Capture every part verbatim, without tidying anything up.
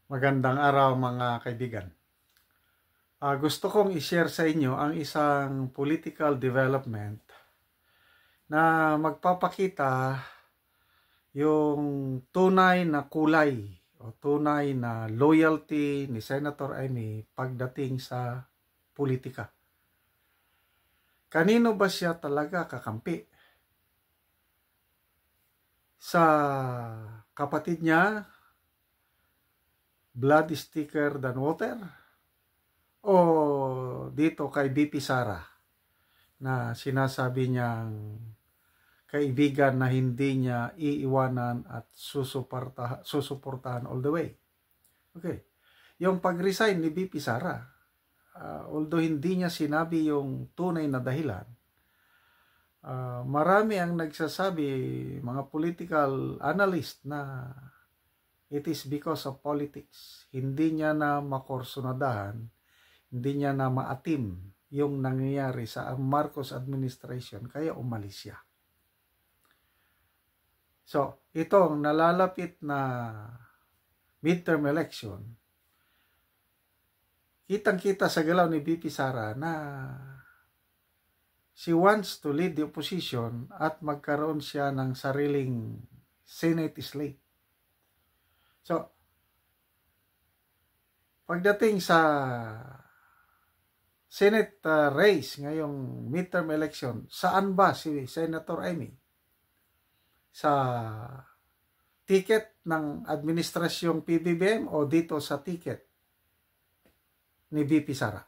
Magandang araw mga kaibigan. Uh, gusto kong i-share sa inyo ang isang political development na magpapakita yung tunay na kulay o tunay na loyalty ni Senator Amy pagdating sa politika. Kanino ba siya talaga kakampi? Sa kapatid niya, blood is thicker than water? O dito kay B P Sara na sinasabi niyang kaibigan na hindi niya iiwanan at susuportahan, susuportahan all the way? Okay. Yung pag-resign ni B P Sara, uh, although hindi niya sinabi yung tunay na dahilan, uh, marami ang nagsasabi, mga political analyst, na it is because of politics. Hindi niya na makorsunadahan, hindi niya na maatim yung nangyayari sa Marcos administration, kaya umalis siya. So, itong nalalapit na midterm election, kitang-kita sa galaw ni B P Sara na she wants to lead the opposition at magkaroon siya ng sariling Senate slate. So, pagdating sa Senate uh, race ngayong midterm election, saan ba si Senator Amy? Sa ticket ng administrasyong P B B M o dito sa ticket ni B P Sara?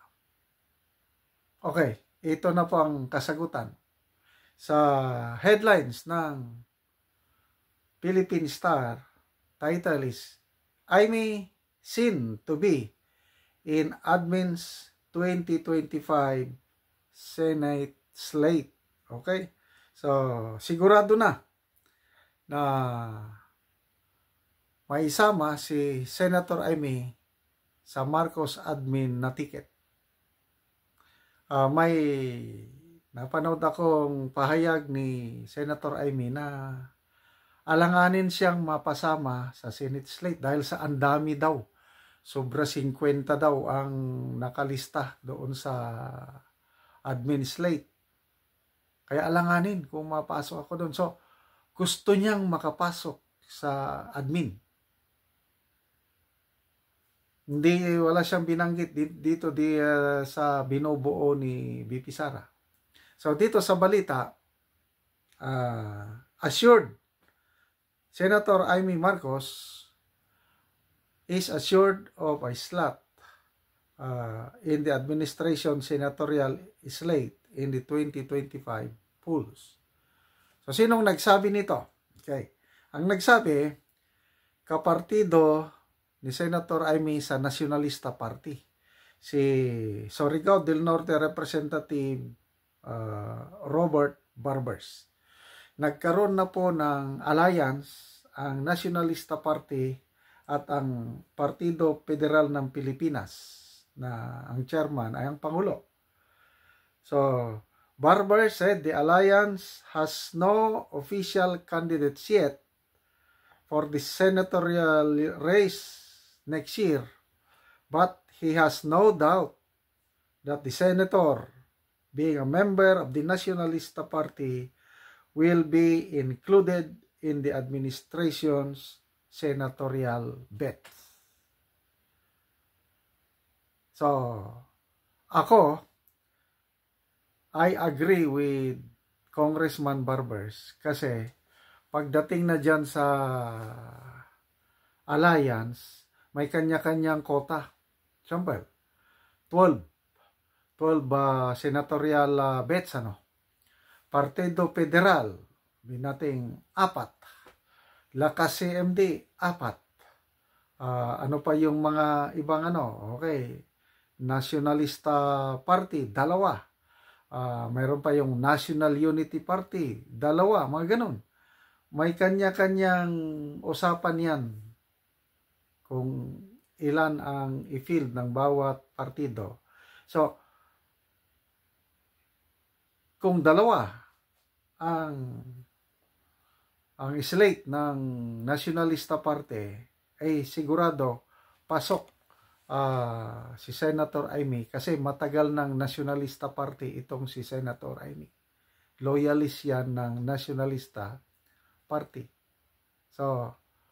Okay, ito na po ang kasagutan. Sa headlines ng Philippine Star, title is, Amy seen to be in admin's twenty twenty-five Senate slate. Okay? So, sigurado na na may isama si Senator Amy sa Marcos admin na ticket. Uh, may napanood akong pahayag ni Senator Amy na alanganin siyang mapasama sa Senate slate dahil sa andami daw. Sobra fifty daw ang nakalista doon sa admin slate. Kaya alanganin kung mapasok ako doon. So, gusto niyang makapasok sa admin. Hindi, wala siyang binanggit dito di, uh, sa binubuo ni B P Sara. So, dito sa balita, uh, assured, Senator Amy Marcos is assured of a slot uh, in the administration senatorial slate in the twenty twenty-five polls. So, sinong nagsabi nito? Okay. Ang nagsabi, kapartido ni Senator Amy sa Nacionalista Party. Si Surigao del Norte Representative uh, Robert Barbers. Nagkaroon na po ng alliance ang Nacionalista Party at ang Partido Federal ng Pilipinas na ang chairman ay ang Pangulo. So, Barber said the alliance has no official candidates yet for the senatorial race next year, but he has no doubt that the senator, being a member of the Nacionalista Party, will be included in the administration's senatorial bet. So, ako, I agree with Congressman Barbers kasi pagdating na dyan sa alliance, may kanya-kanyang kota. Siyempre, twelve. twelve uh, senatorial uh, bets, ano? Partido Federal, may nating apat. Lakas C M D, apat. Uh, ano pa yung mga ibang ano? Okay. Nacionalista Party, dalawa. Uh, mayroon pa yung National Unity Party, dalawa, mga ganun. May kanya-kanyang usapan yan kung ilan ang i-field ng bawat partido. So, kung dalawa ang ang slate ng Nacionalista Party, ay sigurado pasok uh, si Senator Amy kasi matagal ng Nationalista Party itong si Senator Amy. Loyalist yan ng Nationalista Party. So,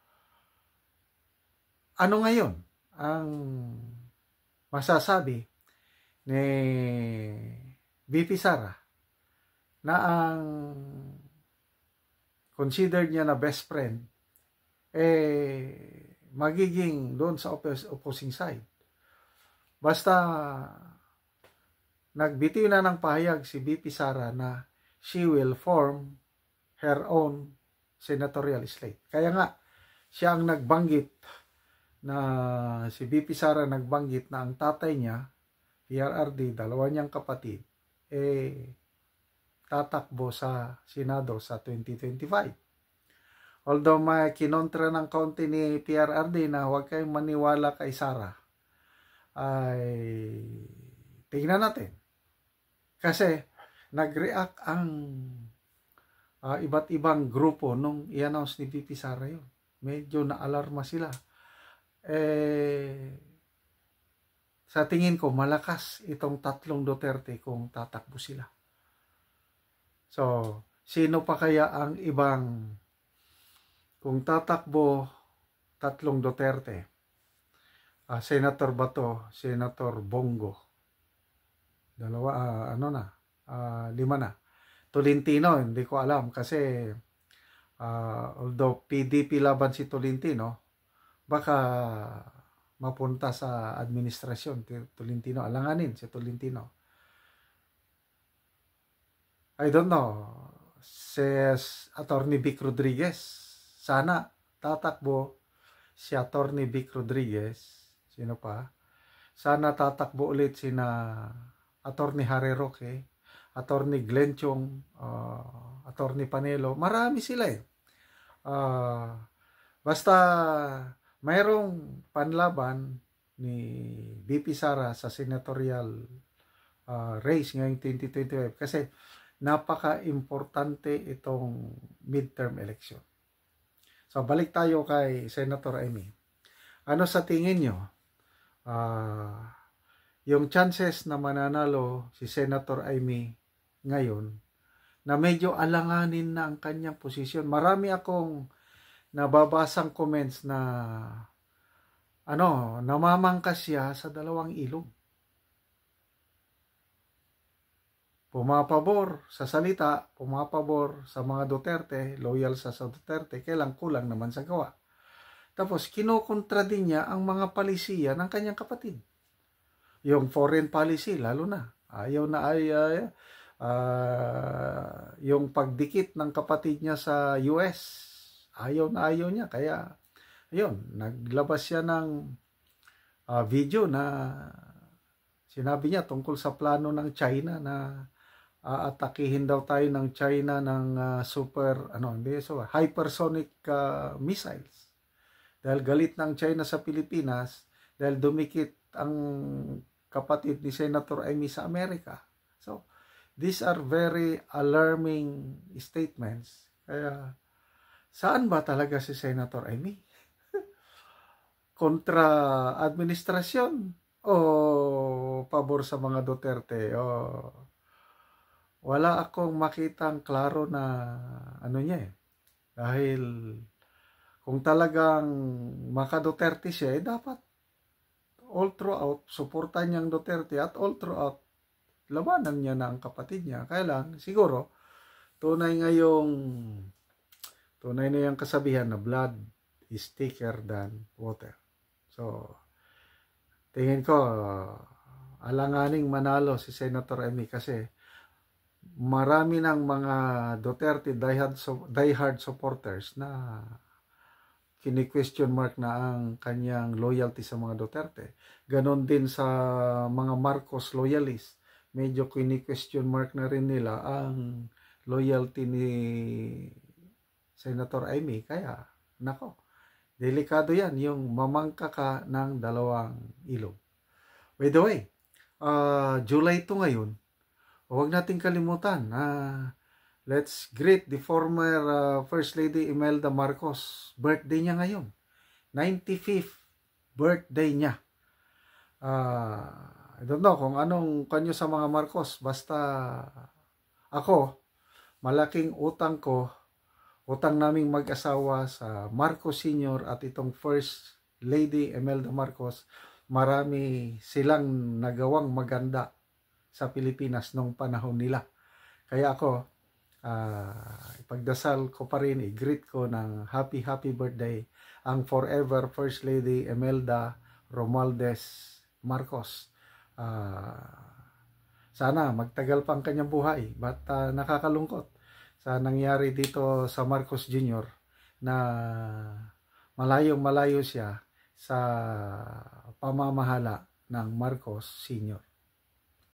ano ngayon ang masasabi ni V P Sara na ang considered niya na best friend eh magiging doon sa oppos- opposing side. Basta nagbitiw na ng pahayag si V P Sara na she will form her own senatorial slate. Kaya nga siya ang nagbanggit na si V P Sara nagbanggit na ang tatay niya, P R R D, dalawa niyang kapatid, eh tatakbo sa Senado sa twenty twenty-five. Although may kinontra ng kaunti ni P R R D na huwag kayong maniwala kay Sara, ay tingnan natin. Kasi nag-react ang uh, iba't ibang grupo nung i-announce ni V P Sara yun. Medyo na-alarma sila. Eh, sa tingin ko, malakas itong tatlong Duterte kung tatakbo sila. So, sino pa kaya ang ibang kung tatakbo tatlong Duterte? Uh, Senator Bato, Senator Bongo. Dalawa, uh, ano na, uh, lima na. Tolentino, hindi ko alam kasi uh, although P D P laban si Tolentino, baka mapunta sa administrasyon. Tolentino, alanganin si Tolentino. I don't know, says Attorney Vic Rodriguez. Sana tatakbo si Attorney Vic Rodriguez. Sino pa? Sana tatakbo ulit sina Attorney Harry Roque, Attorney Glenn Chong, uh, Attorney Panelo. Marami sila eh. Uh, basta mayroong panlaban ni V P Sara sa senatorial uh, race ngayong twenty twenty-five kasi napaka-importante itong midterm election. So, balik tayo kay Senator Amy. Ano sa tingin nyo? Uh, yung chances na mananalo si Senator Amy ngayon, na medyo alanganin na ang kanyang posisyon. Marami akong nababasang comments na ano, namamangkas siya sa dalawang ilog. Pumapabor sa salita, pumapabor sa mga Duterte, loyal sa, sa Duterte, kailang kulang naman sa gawa. Tapos, kinukontra din niya ang mga palisiya ng kanyang kapatid. Yung foreign policy, lalo na. Ayaw na ay, ay uh, yung pagdikit ng kapatid niya sa U S, ayaw na ayaw niya. Kaya, ayun, naglabas siya ng uh, video na sinabi niya tungkol sa plano ng China na aatakihin daw tayo ng China ng uh, super, ano, hindi, so, hypersonic uh, missiles. Dahil galit ng China sa Pilipinas, dahil dumikit ang kapatid ni Senator Amy sa Amerika. So, these are very alarming statements. Kaya, saan ba talaga si Senator Amy? Kontra administrasyon o pabor sa mga Duterte? O wala akong makitang klaro na ano niya eh. Dahil kung talagang maka-Duterte siya, eh dapat all throughout, suportan niyang Duterte at all throughout, labanan niya na ang kapatid niya. Kaya lang, siguro, tunay ngayong, tunay na yung kasabihan na blood is thicker than water. So, tingin ko, alanganing manalo si Senator Amy kasi marami ng mga Duterte diehard, diehard supporters na kini-question mark na ang kanyang loyalty sa mga Duterte. Ganon din sa mga Marcos loyalists. Medyo kini-question mark na rin nila ang loyalty ni Senator Amy. Kaya, nako, delikado yan yung mamangka ka ng dalawang ilog. By the way, uh, July two ngayon, huwag nating kalimutan na uh, let's greet the former uh, First Lady Imelda Marcos. Birthday niya ngayon. ninety-fifth birthday niya. Uh, I don't know kung anong kanyo sa mga Marcos. Basta ako, malaking utang ko, utang naming mag-asawa sa Marcos Senior at itong First Lady Imelda Marcos. Marami silang nagawang maganda sa Pilipinas nung panahon nila. Kaya ako, uh, ipagdasal ko pa rin, i-greet ko ng happy happy birthday ang forever First Lady Imelda Romualdez Marcos. Uh, sana magtagal pa ang kanyang buhay. But uh, nakakalungkot sa nangyari dito sa Marcos Junior na malayong malayo siya sa pamamahala ng Marcos Senior.